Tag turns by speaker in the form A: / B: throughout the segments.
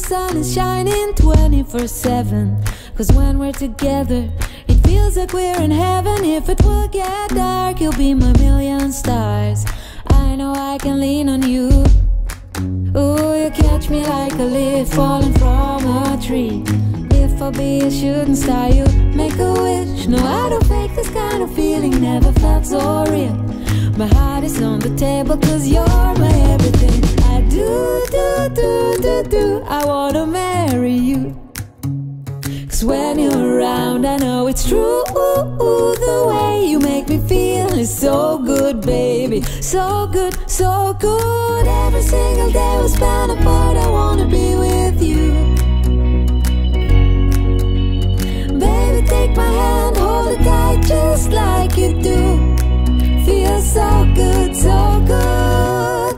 A: sun is shining 24/7. Cause when we're together, it feels like we're in heaven. If it will get dark, you'll be my million stars. I know I can lean on you. Ooh, you catch me like a leaf falling from a tree. If I'll be a shooting star, you make a wish. No, I don't fake this kind of feeling, never felt so real. My heart is on the table cause you're my everything. I do, I wanna marry you. Cause when you're around, I know it's true. The way you make me feel is so good, baby. So good, so good. Every single day we spend apart, I wanna be with you. Baby, take my hand, hold it tight just like you do. Feels so good, so good.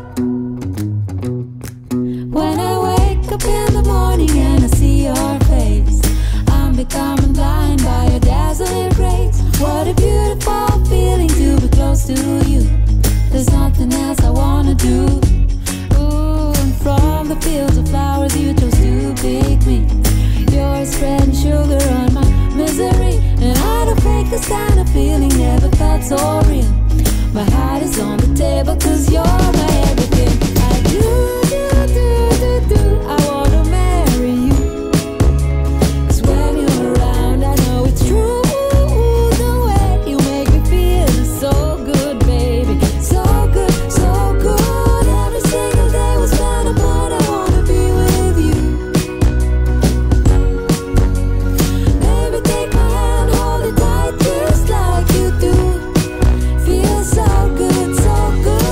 A: When I wake up in the morning and I see your face, I'm becoming blind by your dazzling grace. What a beautiful feeling to be close to you. There's nothing else I wanna do. Ooh, and from the fields of flowers you chose to pick me. You're spreading sugar on my misery. And I don't fake this kind of feeling, never felt so real. My heart is on the table cause you're my everything. I do, I wanna marry you. Cause when you're around, I know it's true. The way you make me feel is so good, baby. So good, so good. Every single day we spend apart, I wanna be with you. Baby, take my hand, hold it tight just like you do. Feels so good, so good.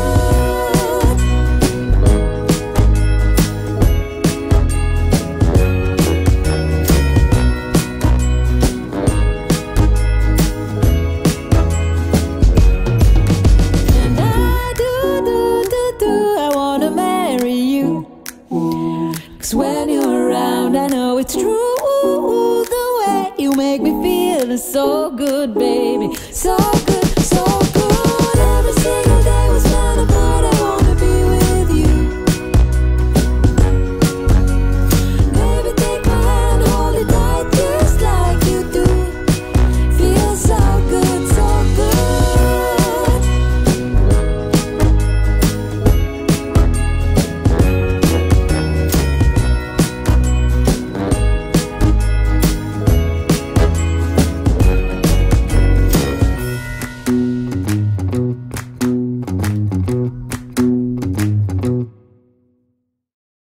A: And I do, I wanna marry you. Cause when you're around, I know it's true. The way you make me feel is so good, baby. So